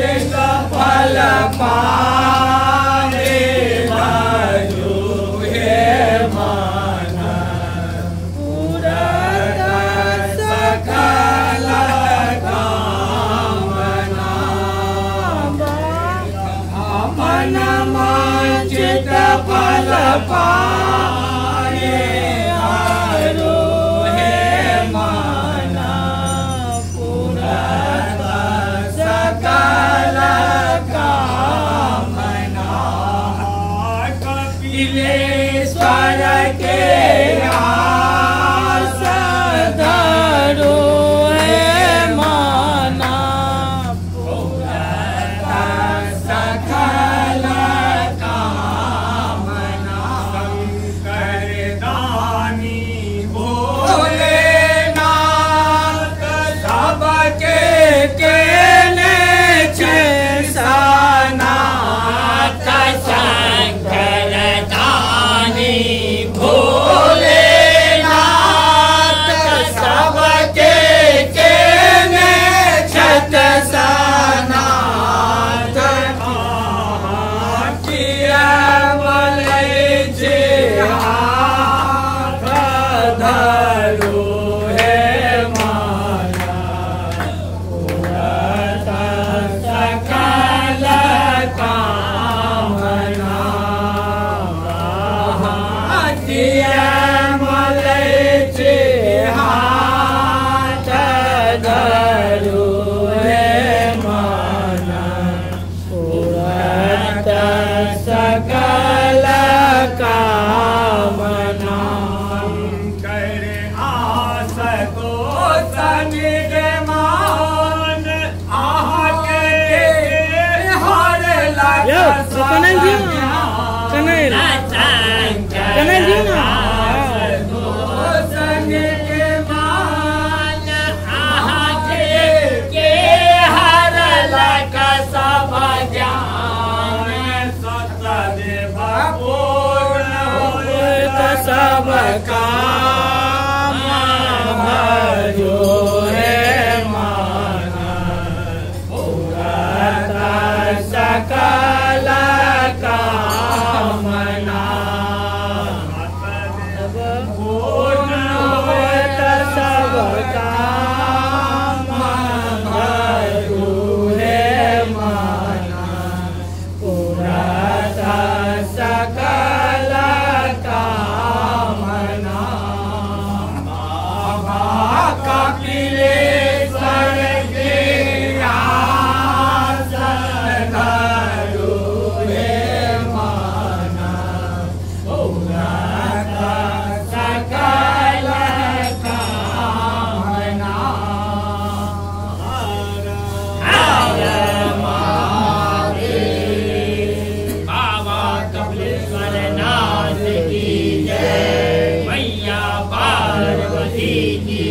फल पावे भजो हे मन पूरत सकल कामना मन वांछित फल पावे हरो हे मन पूरत सकल कामना कपिलेश्वर के आस धरो हे माना पूरत सकल कामना शंकर दानी भोलेनाथ सबके केने छे सनाथ शंकर दानी भोलेनाथ सबके केने छत सनाथ किया बोले जे हाथ धरो हे माया पूरत सकल कामना किया बोले जे हाथ धरो हे माया पूरत सकल कामना कर आस को सनिगमान आके हर Yo, लग kanal dia. Kanal. Kanal dia na. सब काम भजो हे माना पूरत सकल कामना पूर्ण होत सब काम भजो हे माना पूरत सकल कामना कपिलेश्वर के आस धरो हे माना पूरत सकल कामना हर महादेव बाबा कपिलेश्वर नाथ की जय मैया पार्वती की